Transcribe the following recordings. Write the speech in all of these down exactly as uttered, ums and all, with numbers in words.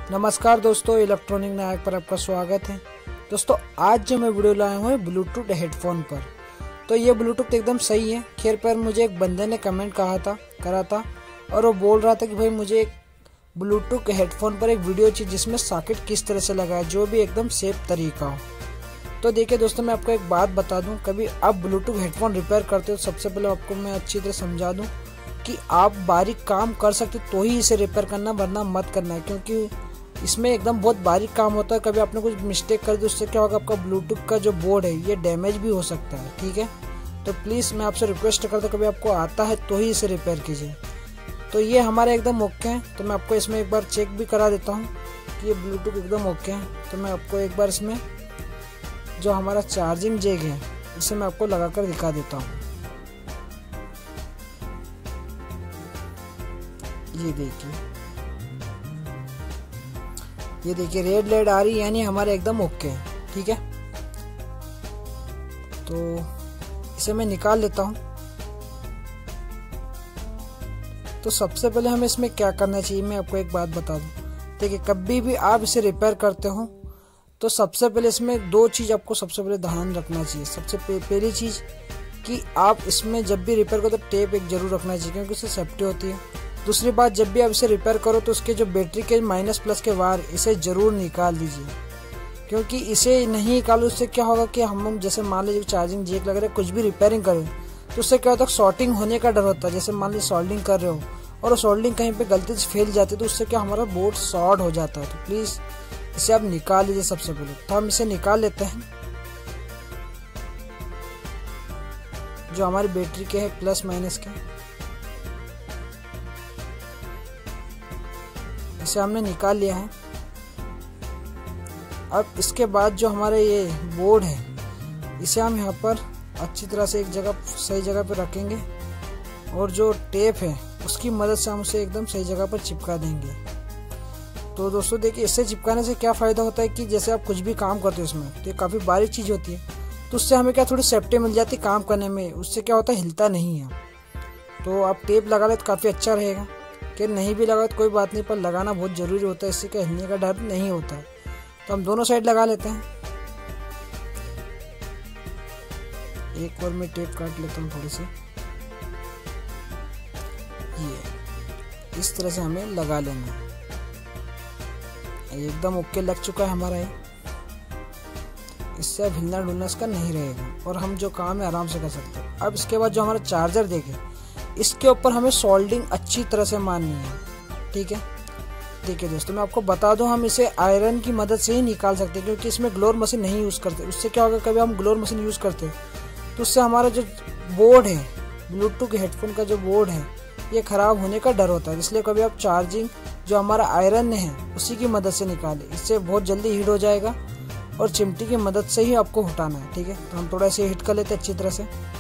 नमस्कार दोस्तों, इलेक्ट्रॉनिक नायक पर आपका स्वागत है। दोस्तों आज जो मैं वीडियो लाया हूँ ब्लूटूथ हेडफोन पर, तो ये ब्लूटूथ एकदम सही है। खैर पर मुझे एक बंदे ने कमेंट कहा था करा था और वो बोल रहा था कि भाई मुझे एक ब्लूटूथ हेडफोन पर एक वीडियो चाहिए जिसमें सॉकेट किस तरह से लगाए, जो भी एकदम सेफ तरीका हो। तो देखिए दोस्तों, मैं आपको एक बात बता दूं, कभी आप ब्लूटूथ हेडफोन रिपेयर करते हो, सबसे पहले आपको मैं अच्छी तरह समझा दूं कि आप बारीक काम कर सकते तो ही इसे रिपेयर करना, वरना मत करना है, क्योंकि इसमें एकदम बहुत बारीक काम होता है। कभी आपने कुछ मिस्टेक कर दी, उससे क्या होगा, आपका ब्लूटूथ का जो बोर्ड है ये डैमेज भी हो सकता है। ठीक है, तो प्लीज़ मैं आपसे रिक्वेस्ट करता हूँ, कभी आपको आता है तो ही इसे रिपेयर कीजिए। तो ये हमारे एकदम ओके है, तो मैं आपको इसमें एक बार चेक भी करा देता हूँ कि ये ब्लूटूथ एकदम ओके है। तो मैं आपको एक बार इसमें जो हमारा चार्जिंग जैक है इसे मैं आपको लगा कर दिखा देता हूँ। ये देखिए, ये देखिए रेड लाइट आ रही है, यानी हमारे एकदम ओके है। ठीक है, तो इसे मैं निकाल लेता हूँ। तो सबसे पहले हमें इसमें क्या करना चाहिए, मैं आपको एक बात बता दूं। देखिए, कभी भी आप इसे रिपेयर करते हो तो सबसे पहले इसमें दो चीज़ आपको सबसे पहले ध्यान रखना चाहिए। सबसे पहली चीज़ कि आप इसमें जब भी रिपेयर करो तो टेप एक जरूर रखना चाहिए, क्योंकि इससे सेफ्टी होती है। दूसरी बात, जब भी आप इसे रिपेयर करो तो उसके जो बैटरी के माइनस प्लस के वायर इसे ज़रूर निकाल दीजिए, क्योंकि इसे नहीं निकालो उससे क्या होगा कि हम जैसे मान लीजिए चार्जिंग जैक लग रहा है, कुछ भी रिपेयरिंग करें तो उससे क्या होता है, शॉर्टिंग होने का डर होता है। जैसे मान लीजिए सोल्डिंग कर रहे हो और सोल्डिंग कहीं पे गलती से फैल जाती है तो उससे क्या हमारा बोर्ड शॉर्ट हो जाता है। तो प्लीज़ इसे आप निकाल लीजिए सबसे पहले। तो हम इसे निकाल लेते हैं। जो हमारी बैटरी के है प्लस माइनस के, इसे हमने निकाल लिया है। अब इसके बाद जो हमारा ये बोर्ड है इसे हम यहाँ पर अच्छी तरह से एक जगह सही जगह पर रखेंगे और जो टेप है उसकी मदद से हम उसे एकदम सही जगह पर चिपका देंगे। तो दोस्तों देखिए, इससे चिपकाने से क्या फ़ायदा होता है कि जैसे आप कुछ भी काम करते हो इसमें, तो ये काफ़ी बारीक चीज़ होती है, तो उससे हमें क्या थोड़ी सेफ्टी मिल जाती है काम करने में। उससे क्या होता है, हिलता नहीं है। तो आप टेप लगा ले तो काफ़ी अच्छा रहेगा। कि नहीं भी लगा तो कोई बात नहीं, पर लगाना बहुत ज़रूरी होता है, इससे क्या हिलने का डर नहीं होता है। तो हम दोनों साइड लगा लेते हैं। एक और मैं टेप काट लेता हूँ थोड़ी सी। ये इस तरह से हमें लगा लेना है। एकदम ओके लग चुका है हमारा ये। इससे अब हिलना डुलना इसका नहीं रहेगा और हम जो काम है आराम से कर सकते हैं। अब इसके बाद जो हमारा चार्जर देखे, इसके ऊपर हमें सोल्डिंग अच्छी तरह से मारनी है। ठीक है, देखिए दोस्तों, मैं आपको बता दूं, हम इसे आयरन की मदद से ही निकाल सकते हैं, क्योंकि इसमें ग्लोर मशीन नहीं यूज़ करते। उससे क्या होगा, कभी हम ग्लोर मशीन यूज़ करते तो उससे हमारा जो बोर्ड है, ब्लूटूथ हेडफोन का जो बोर्ड है, ये ख़राब होने का डर होता है। इसलिए कभी आप चार्जिंग जो हमारा आयरन है उसी की मदद से निकालें, इससे बहुत जल्दी हीट हो जाएगा और चिमटी की मदद से ही आपको हटाना है। ठीक है, तो हम थोड़ा सा हीट कर लेते हैं अच्छी तरह से।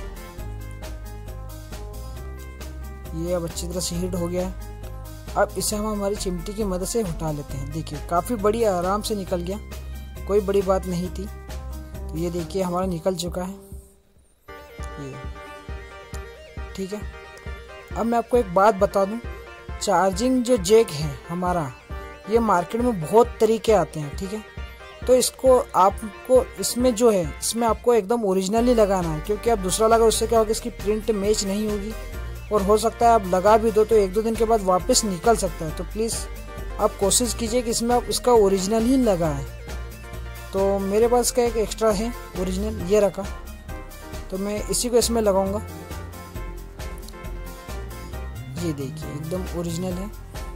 ये अब अच्छी तरह से हीट हो गया है। अब इसे हम हमारी चिमटी की मदद से हटा लेते हैं। देखिए, काफ़ी बड़ी आराम से निकल गया, कोई बड़ी बात नहीं थी। तो ये देखिए हमारा निकल चुका है ये। ठीक है, अब मैं आपको एक बात बता दूं, चार्जिंग जो जैक है हमारा, ये मार्केट में बहुत तरीके आते हैं। ठीक है, तो इसको आपको इसमें जो है इसमें आपको एकदम ओरिजिनली लगाना है, क्योंकि आप दूसरा लगा उससे क्या होगा, इसकी प्रिंट मैच नहीं होगी और हो सकता है आप लगा भी दो तो एक दो दिन के बाद वापस निकल सकता है। तो प्लीज़ आप कोशिश कीजिए कि इसमें आप इसका ओरिजिनल ही लगाएं। तो मेरे पास का एक एक्स्ट्रा है ओरिजिनल, ये रखा, तो मैं इसी को इसमें लगाऊंगा। ये देखिए एकदम ओरिजिनल है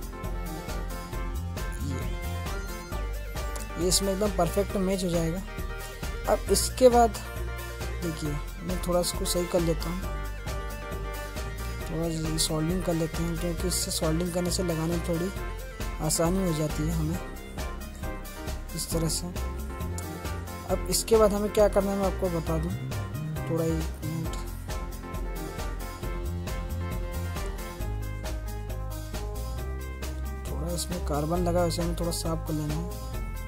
ये ये इसमें एकदम परफेक्ट मैच हो जाएगा। अब इसके बाद देखिए, मैं थोड़ा इसको सही कर लेता हूँ, थोड़ा सोल्डिंग कर लेते हैं, क्योंकि इससे सोल्डिंग करने से लगाने में थोड़ी आसानी हो जाती है हमें, इस तरह से। अब इसके बाद हमें क्या करना है मैं आपको बता दूं, थोड़ा ही मिनट। थोड़ा इसमें कार्बन लगा है, उसे हमें थोड़ा साफ कर लेना है।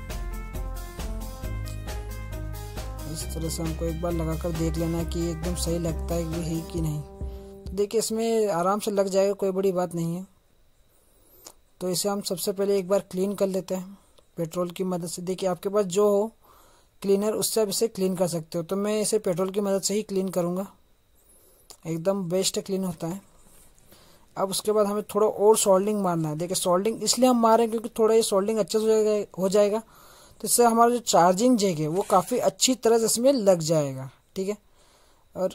इस तरह से हमको एक बार लगाकर देख लेना है कि एकदम सही लगता है कि है कि नहीं। तो देखिए, इसमें आराम से लग जाएगा, कोई बड़ी बात नहीं है। तो इसे हम सबसे पहले एक बार क्लीन कर लेते हैं पेट्रोल की मदद से। देखिए आपके पास जो हो क्लीनर उससे आप इसे क्लीन कर सकते हो, तो मैं इसे पेट्रोल की मदद से ही क्लीन करूँगा। एकदम बेस्ट क्लीन होता है। अब उसके बाद हमें थोड़ा और सोल्डिंग मारना है। देखिए सोल्डिंग इसलिए हम मार रहे हैं क्योंकि थोड़ा ये सोल्डिंग अच्छे से हो जाएगा हो जाएगा तो इससे हमारा जो चार्जिंग जैक है वो काफ़ी अच्छी तरह से इसमें लग जाएगा। ठीक है। और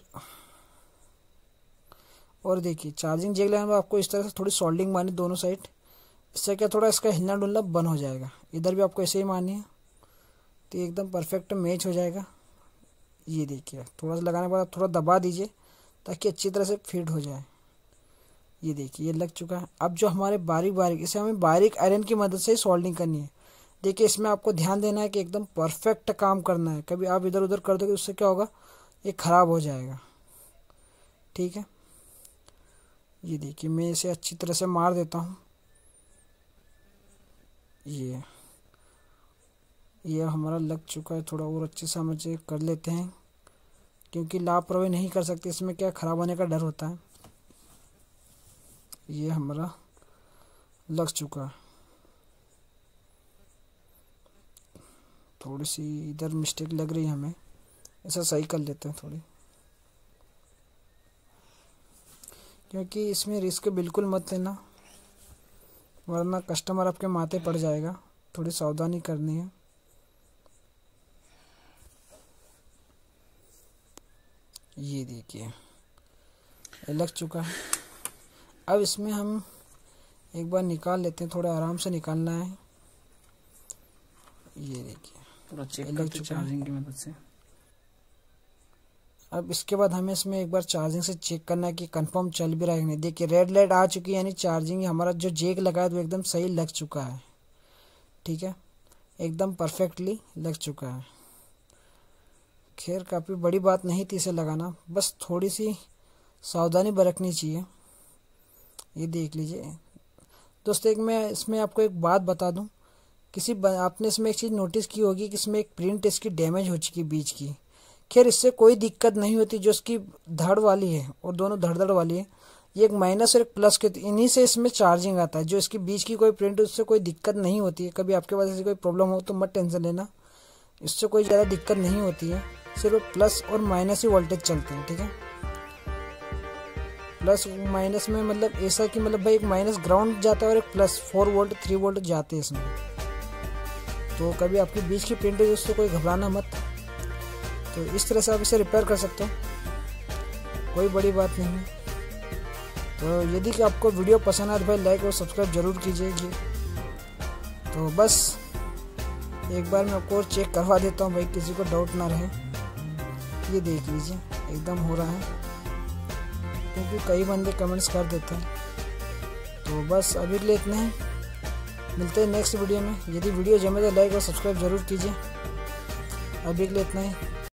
और देखिए चार्जिंग जैक लगाने में आपको इस तरह से थोड़ी सोल्डिंग मारनी दोनों साइड। इससे क्या थोड़ा इसका हिलना डुलना बंद हो जाएगा। इधर भी आपको ऐसे ही मारनी है तो एकदम परफेक्ट मैच हो जाएगा। ये देखिए थोड़ा सा लगाने के बाद थोड़ा दबा दीजिए ताकि अच्छी तरह से फिट हो जाए। ये देखिए ये लग चुका है। अब जो हमारे बारीक बारीक इसे हमें बारीक आयरन की मदद से ही सोल्डिंग करनी है। देखिए इसमें आपको ध्यान देना है कि एकदम परफेक्ट काम करना है। कभी आप इधर उधर कर दोगे उससे क्या होगा, ये खराब हो जाएगा। ठीक है। ये देखिए मैं इसे अच्छी तरह से मार देता हूँ। ये ये हमारा लग चुका है। थोड़ा और अच्छे से हम इसे कर लेते हैं क्योंकि लापरवाही नहीं कर सकते, इसमें क्या खराब होने का डर होता है। ये हमारा लग चुका है। थोड़ी सी इधर मिस्टेक लग रही है हमें, ऐसा सही कर लेते हैं थोड़ी, क्योंकि इसमें रिस्क बिल्कुल मत लेना वरना कस्टमर आपके माथे पड़ जाएगा। थोड़ी सावधानी करनी है। ये देखिए लग चुका है। अब इसमें हम एक बार निकाल लेते हैं, थोड़ा आराम से निकालना है। ये देखिए पूरा चेक लग चुका है चार्जिंग की मदद से। अब इसके बाद हमें इसमें एक बार चार्जिंग से चेक करना है कि कंफर्म चल भी रहा है कि नहीं। देखिए रेड लाइट आ चुकी है यानी चार्जिंग हमारा जो जैक लगा है तो एकदम सही लग चुका है। ठीक है, एकदम परफेक्टली लग चुका है। खैर काफ़ी बड़ी बात नहीं थी इसे लगाना, बस थोड़ी सी सावधानी बरतनी चाहिए। ये देख लीजिए दोस्तों, एक मैं इसमें आपको एक बात बता दूं, किसी आपने इसमें एक चीज़ नोटिस की होगी कि इसमें एक प्रिंट इसकी डैमेज हो चुकी बीच की। खैर इससे कोई दिक्कत नहीं होती, जो इसकी धड़ वाली है और दोनों धड़ धड़ वाली है, ये एक माइनस और एक प्लस के, इन्हीं से इसमें चार्जिंग आता है। जो इसकी बीच की कोई प्रिंट उससे कोई दिक्कत नहीं होती है। कभी आपके पास ऐसी कोई प्रॉब्लम हो तो मत टेंशन लेना, इससे कोई ज़्यादा दिक्कत नहीं होती है। सिर्फ प्लस और माइनस ही वोल्टेज चलते हैं। ठीक है, प्लस माइनस में मतलब ऐसा कि मतलब भाई एक माइनस ग्राउंड जाता है और एक plus four volt three volt जाते हैं इसमें। तो कभी आपकी बीच की प्रिंट है उससे कोई घबराना मत। तो इस तरह से आप इसे रिपेयर कर सकते हो, कोई बड़ी बात नहीं है। तो यदि कि आपको वीडियो पसंद आए तो भाई लाइक और सब्सक्राइब जरूर कीजिएगी। तो बस एक बार मैं आपको चेक करवा देता हूँ भाई, किसी को डाउट ना रहे। ये देख लीजिए एकदम हो रहा है, क्योंकि कई बंदे कमेंट्स कर देते हैं। तो बस अभी के लिए इतना ही, मिलते हैं नेक्स्ट वीडियो में। यदि वीडियो जमे तो लाइक और सब्सक्राइब जरूर कीजिए। अभी के लिए इतना ही।